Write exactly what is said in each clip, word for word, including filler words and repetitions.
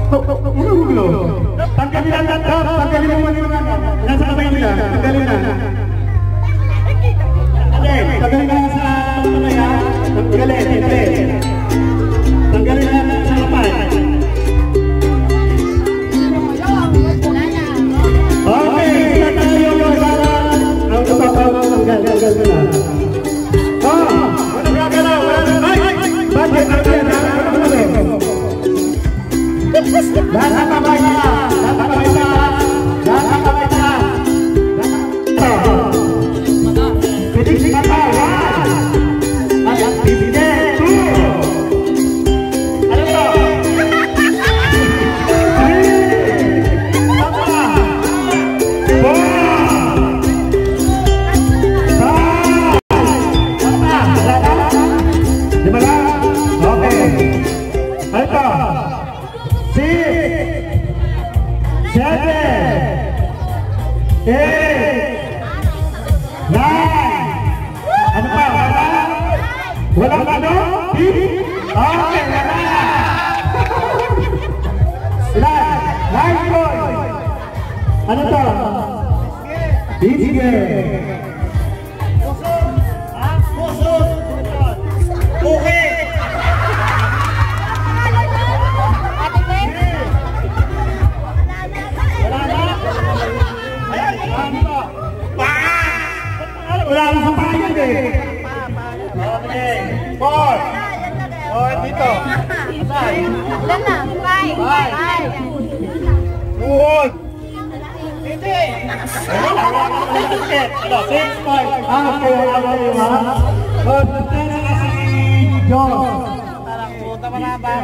Tanggalin ang laptop, tanggalin ang mga mga nasa kamay nila, tanggalin na. Tanggalin na sa kamay ha, tanggalin, tanggalin. Tanggalin na sa lapay. Okay, sila tayo magkala. Ang kapapawang tanggal, tanggal mo na. Oh, wala gagala, wala na. Ay, bakit ang yan ha? Lahat ang kamay na, lahat ang kamay na, lahat ang kamay na. Pitik mata, one. At bibigyan, two. Ano to? Three. Papa. Four. Five. Papa. Di ba lang? Okay. Ano to? Six, seven, eight, nine. Ano pa? Wala? Walang ano? Okay, wala. Ilan? Nine points. Ano to? Sige. Pusod. Ha? Pusod. Okay. Wala lang sa payan eh. Okay. Four. Oh, dito. Saan? Ilan na? Five. Five. Tuhod. Hindi. Wala lang sa basket. Six points. Ah, okay. Wala kayo ha. Good. Punta na kasi si John. Parang puta pa na ba?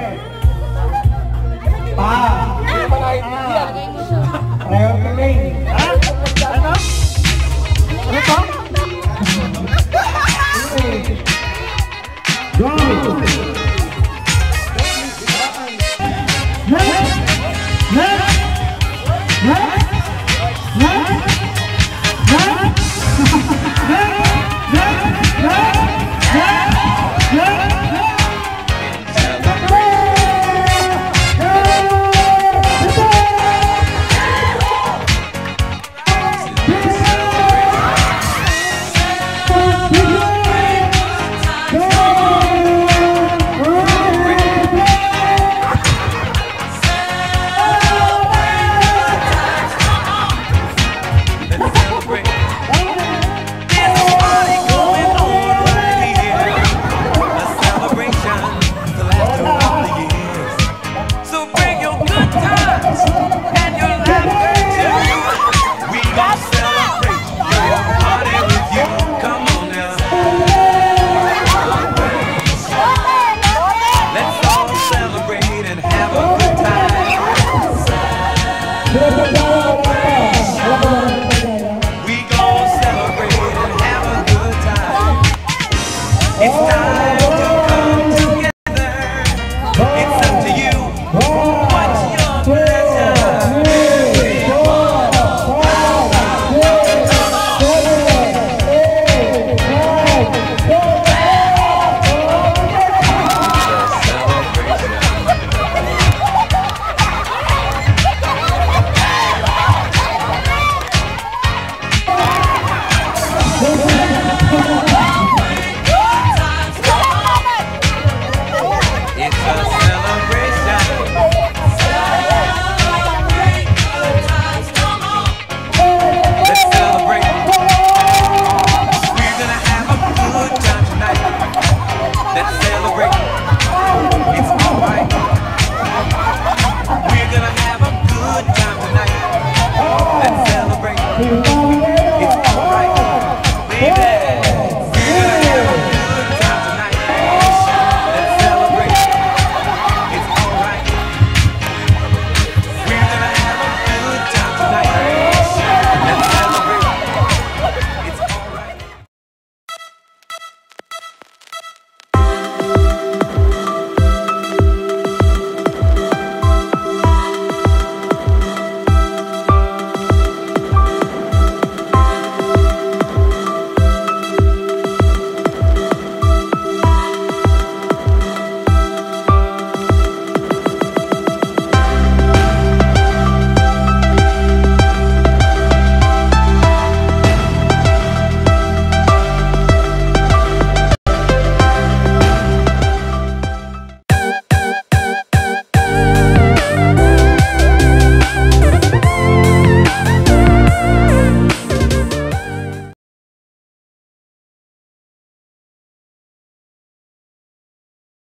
Pa. Hindi pa naiintindihan. Ayaw ka lang. Ha? Ano? Ano pa? Go!